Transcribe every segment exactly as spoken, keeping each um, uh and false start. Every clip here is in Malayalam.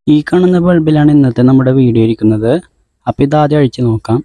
ഈ കാണുന്ന ബൾബിലാണ് ഇന്നത്തെ നമ്മുടെ വീഡിയോ ഇരിക്കുന്നത്. അപ്പോൾ ഇത് ആദ്യം അഴിച്ചു നോക്കാം.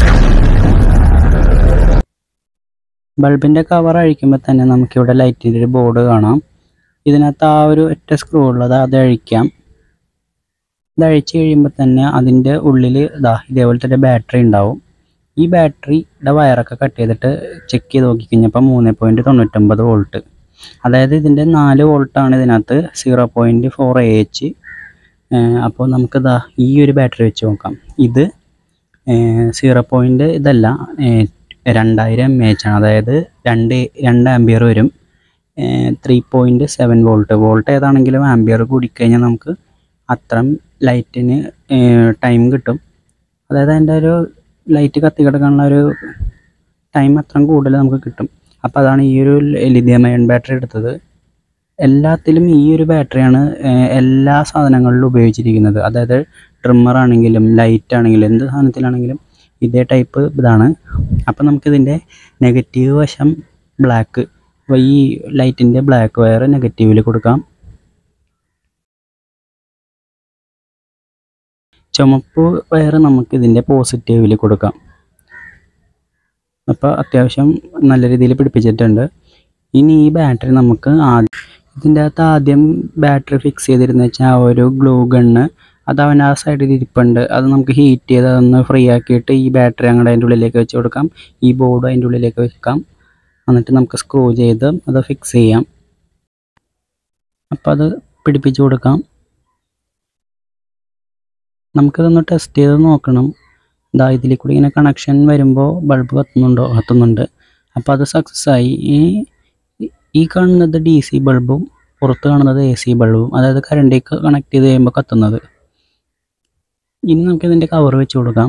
ബൾബിൻ്റെ കവർ അഴിക്കുമ്പോൾ തന്നെ നമുക്കിവിടെ ലൈറ്റിൻ്റെ ഒരു ബോർഡ് കാണാം. ഇതിനകത്ത് ആ ഒരു ഒറ്റ സ്ക്രൂ ഉള്ളത് അത് അഴിക്കാം. ഇത് അഴിച്ച് കഴിയുമ്പോൾ തന്നെ അതിൻ്റെ ഉള്ളിൽ ഇതാ ഇതേപോലത്തെ ഒരു ബാറ്ററി ഉണ്ടാവും. ഈ ബാറ്ററിയുടെ വയറൊക്കെ കട്ട് ചെയ്തിട്ട് ചെക്ക് ചെയ്ത് നോക്കിക്കഴിഞ്ഞപ്പോൾ മൂന്ന് പോയിൻറ്റ് തൊണ്ണൂറ്റൊമ്പത് വോൾട്ട്, അതായത് ഇതിൻ്റെ നാല് വോൾട്ടാണ് ഇതിനകത്ത്, zero point four A H. അപ്പോൾ നമുക്കിതാ ഈ ഒരു ബാറ്ററി വെച്ച് നോക്കാം. ഇത് സീറോ പോയിൻറ്റ് ഇതല്ല, രണ്ടായിരം എം എ എച്ച് ആണ്, അതായത് രണ്ട് രണ്ട് ആംബിയർ വരും. Three point seven volt volt ഏതാണെങ്കിലും ആംബിയർ കൂടിക്കഴിഞ്ഞാൽ നമുക്ക് അത്രയും ലൈറ്റിന് ടൈം കിട്ടും. അതായത് അതിൻ്റെ ഒരു ലൈറ്റ് കത്തി കിടക്കാനുള്ള ഒരു ടൈം അത്രയും കൂടുതൽ നമുക്ക് കിട്ടും. അപ്പോൾ അതാണ് ഈ ഒരു ലിഥിയം അയൺ ബാറ്ററി എടുത്തത്. എല്ലാത്തിലും ഈ ഒരു ബാറ്ററിയാണ് എല്ലാ സാധനങ്ങളിലും ഉപയോഗിച്ചിരിക്കുന്നത്. അതായത് ട്രിമ്മർ ആണെങ്കിലും ലൈറ്റ് ആണെങ്കിലും എന്ത് സാധനത്തിലാണെങ്കിലും ഇതേ ടൈപ്പ് ഇതാണ്. അപ്പോൾ നമുക്കിതിൻ്റെ നെഗറ്റീവ് വശം ബ്ലാക്ക്, അപ്പോൾ ഈ ലൈറ്റിൻ്റെ ബ്ലാക്ക് വയർ നെഗറ്റീവിൽ കൊടുക്കാം. ചുമപ്പ് വയർ നമുക്ക് ഇതിൻ്റെ പോസിറ്റീവിൽ കൊടുക്കാം. അപ്പോൾ അത്യാവശ്യം നല്ല രീതിയിൽ പിടിപ്പിച്ചിട്ടുണ്ട്. ഇനി ഈ ബാറ്ററി നമുക്ക് ആദ്യം ഇതിൻ്റെ അകത്ത് ആദ്യം ബാറ്ററി ഫിക്സ് ചെയ്തിരുന്ന വെച്ചാൽ ആ ഒരു ഗ്ലൂ ഗണ്ണ് അത് അവൻ ആ സൈഡിൽ ഇരിപ്പുണ്ട്. അത് നമുക്ക് ഹീറ്റ് ചെയ്ത് അതൊന്ന് ഫ്രീ ആക്കിയിട്ട് ഈ ബാറ്ററി അങ്ങോട്ട് അതിൻ്റെ ഉള്ളിലേക്ക് വെച്ച് കൊടുക്കാം. ഈ ബോർഡ് അതിൻ്റെ ഉള്ളിലേക്ക് വെക്കാം. എന്നിട്ട് നമുക്ക് സ്ക്രൂ ചെയ്ത് അത് ഫിക്സ് ചെയ്യാം. അപ്പോൾ അത് പിടിപ്പിച്ച് കൊടുക്കാം. നമുക്കതൊന്ന് ടെസ്റ്റ് ചെയ്ത് നോക്കണം. ഇതാ ഇതിൽ കൂടി ഇങ്ങനെ കണക്ഷൻ വരുമ്പോൾ ബൾബ് കത്തുന്നുണ്ടോ? കത്തുന്നുണ്ട്. അപ്പോൾ അത് സക്സസ് ആയി. ഈ ഈ കാണുന്നത് ഡി സി ബൾബും പുറത്ത് കാണുന്നത് എ സി ബൾബും, അതായത് കറണ്ടിലേക്ക് കണക്ട് ചെയ്ത് കഴിയുമ്പോൾ കത്തുന്നത്. ഇനി നമുക്കിതിൻ്റെ കവർ വെച്ച് കൊടുക്കാം.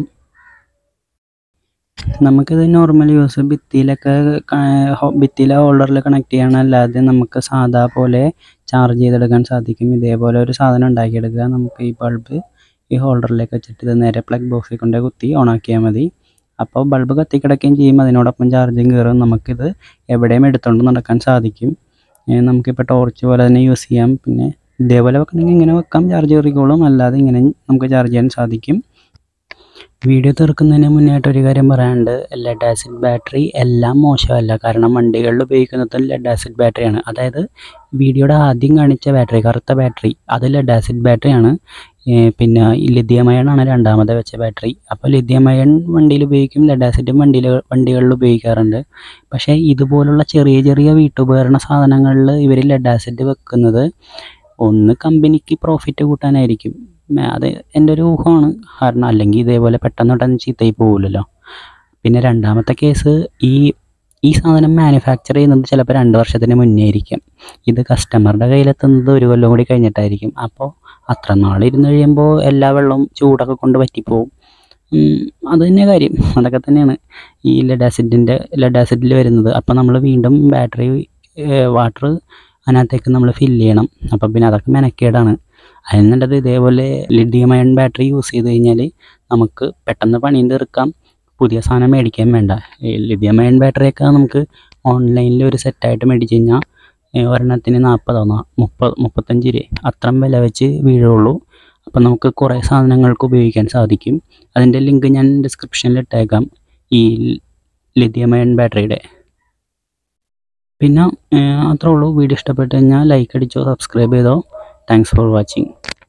നമുക്കിത് നോർമൽ യൂസ് ഭിത്തിയിലൊക്കെ ഭിത്തിയിലെ ഹോൾഡറിൽ കണക്ട് ചെയ്യണമല്ലാതെ നമുക്ക് സാധാ പോലെ ചാർജ് ചെയ്തെടുക്കാൻ സാധിക്കും. ഇതേപോലെ ഒരു സാധനം ഉണ്ടാക്കിയെടുക്കുക. നമുക്ക് ഈ ബൾബ് ഈ ഹോൾഡറിലേക്ക് വെച്ചിട്ട് ഇത് നേരെ പ്ലഗ് ബോക്സിൽ കൊണ്ട് കുത്തി ഓണാക്കിയാൽ മതി. അപ്പോൾ ബൾബ് കത്തിക്കിടക്കുകയും ചെയ്യും, അതിനോടൊപ്പം ചാർജിങ് കയറും. നമുക്കിത് എവിടെയും എടുത്തുകൊണ്ട് നടക്കാൻ സാധിക്കും. നമുക്കിപ്പോൾ ടോർച്ച് പോലെ തന്നെ യൂസ് ചെയ്യാം. പിന്നെ ഇതേപോലെ വെക്കണമെങ്കിൽ ഇങ്ങനെ വെക്കാം, ചാർജ് കയറിക്കോളും. അല്ലാതെ ഇങ്ങനെ നമുക്ക് ചാർജ് ചെയ്യാൻ സാധിക്കും. വീഡിയോ തീർക്കുന്നതിന് മുന്നായിട്ട് ഒരു കാര്യം പറയാനുണ്ട്. ലെഡ് ആസിഡ് ബാറ്ററി എല്ലാം മോശമല്ല, കാരണം വണ്ടികളിൽ ഉപയോഗിക്കുന്നത് ലെഡ് ആസിഡ് ബാറ്ററിയാണ്. അതായത് വീഡിയോയുടെ ആദ്യം കാണിച്ച ബാറ്ററി, കറുത്ത ബാറ്ററി, അത് ലെഡ് ആസിഡ് ബാറ്ററിയാണ്. പിന്നെ ലിഥിയം അയൺ ആണ് രണ്ടാമത് വെച്ച ബാറ്ററി. അപ്പോൾ ലിഥിയം അയൺ വണ്ടിയിൽ ഉപയോഗിക്കും, ലെഡ് ആസിഡും വണ്ടിയിൽ വണ്ടികളിൽ ഉപയോഗിക്കാറുണ്ട്. പക്ഷേ ഇതുപോലുള്ള ചെറിയ ചെറിയ വീട്ടുപകരണ സാധനങ്ങളിൽ ഇവർ ലെഡ് ആസിഡ് വെക്കുന്നത് ഒന്ന് കമ്പനിക്ക് പ്രോഫിറ്റ് കൂട്ടാനായിരിക്കും. അത് എൻ്റെ ഒരു ഊഹമാണ്. കാരണം അല്ലെങ്കിൽ ഇതേപോലെ പെട്ടെന്ന് പെട്ടെന്ന് ചീത്തയായി പോകില്ലല്ലോ. പിന്നെ രണ്ടാമത്തെ കേസ്, ഈ ഈ സാധനം മാനുഫാക്ചർ ചെയ്യുന്നത് ചിലപ്പോൾ രണ്ട് വർഷത്തിന് മുന്നേ ആയിരിക്കും. ഇത് കസ്റ്റമറുടെ കയ്യിലെത്തുന്നത് ഒരു കൊല്ലം കൂടി കഴിഞ്ഞിട്ടായിരിക്കും. അപ്പോൾ അത്ര നാളിരുന്ന് കഴിയുമ്പോൾ എല്ലാ വെള്ളവും ചൂടൊക്കെ കൊണ്ട് വറ്റിപ്പോവും. അത് തന്നെ കാര്യം. അതൊക്കെ തന്നെയാണ് ഈ ലെഡ് ആസിഡിൻ്റെ ലെഡ് ആസിഡിൽ വരുന്നത്. അപ്പോൾ നമ്മൾ വീണ്ടും ബാറ്ററി വാട്ടർ അതിനകത്തേക്ക് നമ്മൾ ഫില്ല് ചെയ്യണം. അപ്പം പിന്നെ അതൊക്കെ മെനക്കേടാണ്. അതിന് നല്ലത് ഇതേപോലെ ലിഥിയം അയൺ ബാറ്ററി യൂസ് ചെയ്ത് കഴിഞ്ഞാൽ നമുക്ക് പെട്ടെന്ന് പണിയും തീർക്കാം. പുതിയ സാധനം മേടിക്കാൻ വേണ്ട. ലിഥിയം അയൺ ബാറ്ററിയൊക്കെ നമുക്ക് ഓൺലൈനിൽ ഒരു സെറ്റായിട്ട് മേടിച്ച് കഴിഞ്ഞാൽ ഒരെണ്ണത്തിന് നാൽപ്പതോ മുപ്പത് മുപ്പത്തഞ്ച് രൂപ അത്രയും വില വെച്ച് വീഴുള്ളൂ. അപ്പം നമുക്ക് കുറേ സാധനങ്ങൾക്ക് ഉപയോഗിക്കാൻ സാധിക്കും. അതിൻ്റെ ലിങ്ക് ഞാൻ ഡിസ്ക്രിപ്ഷനിൽ ഇട്ടേക്കാം, ഈ ലിഥിയം അയൺ ബാറ്ററിയുടെ. പിന്നെ അത്രേ ഉള്ളൂ. വീഡിയോ ഇഷ്ടപ്പെട്ട് കഴിഞ്ഞാൽ ലൈക്ക് അടിച്ചോ, സബ്സ്ക്രൈബ് ചെയ്തോ. Thanks for watching.